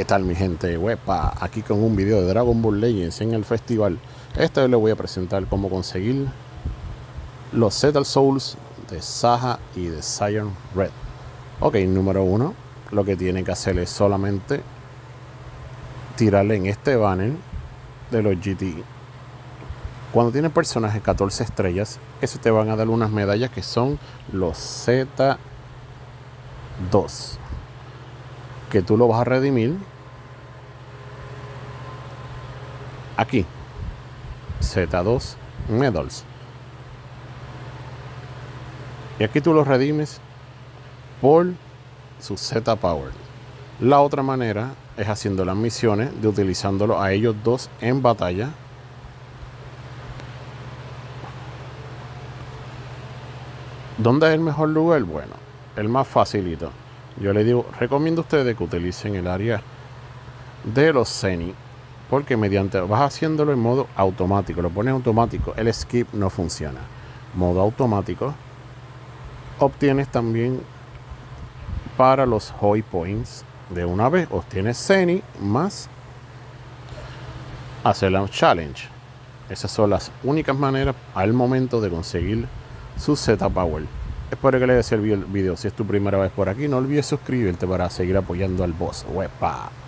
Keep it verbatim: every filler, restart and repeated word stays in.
¿Qué tal mi gente? Wepa, aquí con un video de Dragon Ball Legends en el festival. Esta vez les voy a presentar cómo conseguir los Zeta Souls de Saha y de Saiyan Red. Ok, número uno, lo que tienen que hacer es solamente tirarle en este banner de los G T. Cuando tienes personajes catorce estrellas, eso te van a dar unas medallas que son los Z dos, que tú lo vas a redimir aquí, Z dos Medals, y aquí tú los redimes por su Z Power. La otra manera es haciendo las misiones de utilizándolo a ellos dos en batalla. ¿Dónde es el mejor lugar? Bueno, el más facilito. Yo les digo, recomiendo a ustedes que utilicen el área de los Zeni, porque mediante vas haciéndolo en modo automático, lo pones automático, el skip no funciona. Modo automático, obtienes también para los Hoi Points de una vez, obtienes Zeni más hacer la challenge. Esas son las únicas maneras al momento de conseguir su Z Power. Espero que les haya servido el video. Si es tu primera vez por aquí, no olvides suscribirte para seguir apoyando al boss. Wepa.